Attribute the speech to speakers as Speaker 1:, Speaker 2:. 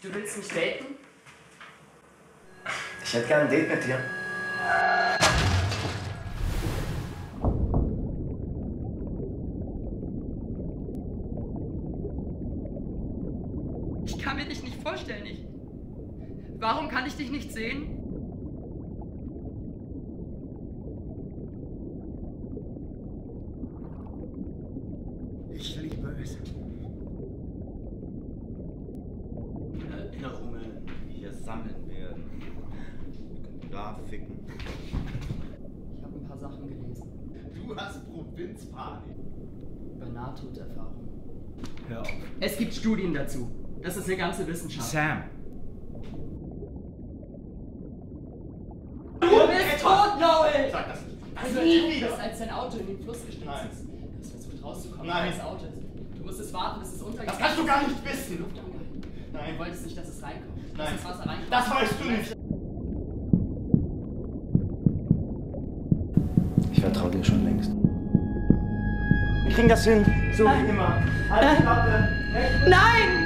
Speaker 1: Du willst mich daten?
Speaker 2: Ich hätte gerne ein Date mit dir.
Speaker 1: Ich kann mir dich nicht vorstellen. Warum kann ich dich nicht sehen?
Speaker 3: Ich liebe es.
Speaker 4: Erinnerungen, die wir sammeln werden. Wir können da ficken.
Speaker 1: Ich habe ein paar Sachen gelesen.
Speaker 4: Du hast Provinzpanik.
Speaker 1: Über Nahtoderfahrungen.
Speaker 3: Hör auf.
Speaker 1: Es gibt Studien dazu. Das ist eine ganze Wissenschaft.
Speaker 3: Sam.
Speaker 1: Du bist tot, Noel!
Speaker 4: Sag das nicht.
Speaker 1: Also
Speaker 4: nie wieder.
Speaker 1: als dein Auto in den Fluss gestürzt
Speaker 4: Nein.
Speaker 1: ist. Du hast versucht rauszukommen.
Speaker 4: Nein.
Speaker 1: Das Auto ist. Du musstest warten, bis es untergeht.
Speaker 4: Das kannst du gar nicht wissen.
Speaker 1: Luft angehalten.
Speaker 4: Nein.
Speaker 1: Du wolltest nicht, dass es reinkommt. Dass
Speaker 4: Nein.
Speaker 1: das Wasser reinkommt.
Speaker 4: Das weißt du nicht.
Speaker 2: Ich vertraue dir schon längst.
Speaker 4: Wir kriegen das hin. So wie immer. Halt die Klappe.
Speaker 1: Nein!